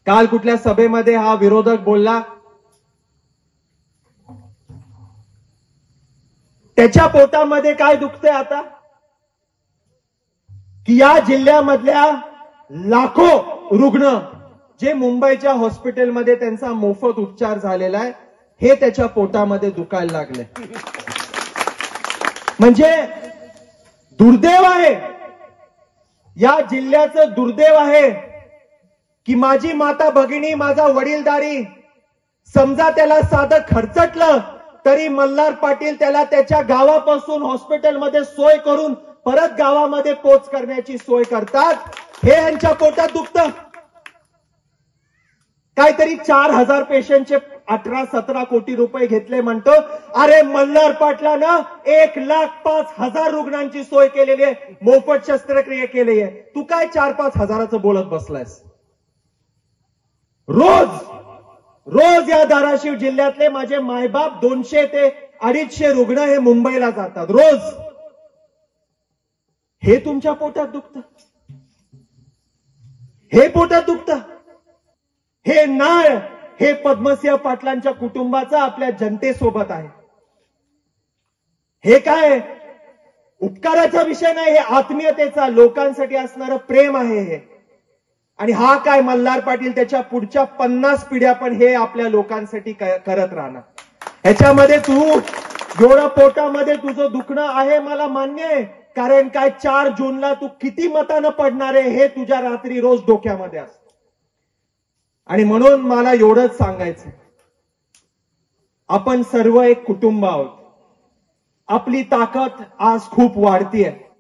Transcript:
काल कुठल्या सभेमध्ये हा विरोधक बोलला, त्याच्या पोटामध्ये काय दुखतंय आता, की या जिल्ह्यामधल्या लाखो रुग्ण जे मुंबईच्या हॉस्पिटलमध्ये त्यांचा मोफत उपचार झालेला आहे, हे त्याच्या पोटामध्ये दुखायला लागले. म्हणजे दुर्दैव आहे, या जिल्ह्याचं दुर्दैव आहे की माझी माता भगिनी, माझा वडीलधारी, समजा त्याला साधं खर्चटलं तरी मल्हार पाटील त्याला त्याच्या गावापासून हॉस्पिटलमध्ये सोय करून परत गावामध्ये पोच करण्याची सोय करतात. हे यांच्या पोटात दुखतं. काहीतरी 4,000 पेशंटचे 18-17 कोटी रुपये घेतले म्हणतो. अरे मल्हार पाटलानं 1,05,000 रुग्णांची सोय केलेली आहे, मोफत शस्त्रक्रिया केली आहे. तू काय 4-5 हजाराचं बोलत बसलायस? रोज या धाराशिव जिल्ह्यातले माझे मायबाप 200 ते 250 रुग्ण हे मुंबईला जातात रोज. हे तुमच्या पोटात दुखतं, हे पोटात दुखतं. हे नाळ हे पद्मसिंह पाटलांच्या कुटुंबाचा आपल्या जनतेसोबत आहे. हे काय उपकाराचा विषय नाही, हे आत्मीयतेचा, लोकांसाठी असणारं प्रेम आहे हे. आणि हा काय मल्हार पाटील त्याच्या पुढच्या 50 पिढ्या पण हे आपल्या लोकांसाठी करत राहणार. ह्याच्यामध्ये तू एवढं पोटामध्ये तुझं दुखणं आहे मला मान्य आहे, कारण काय 4 जूनला तू किती मतानं पडणार आहे हे तुझ्या रात्री रोज डोक्यामध्ये असतं. आणि म्हणून मला एवढंच सांगायचं, आपण सर्व एक कुटुंब आहोत. आपली ताकद आज खूप वाढतीये.